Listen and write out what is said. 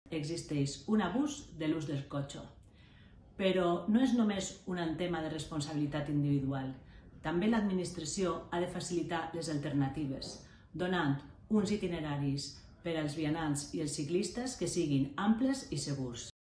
existeix un abús de l'ús del cotxe. Però no és només un tema de responsabilitat individual. També l'administració ha de facilitar les alternatives, donant uns itineraris per als vianants i els ciclistes que siguin amples i segurs.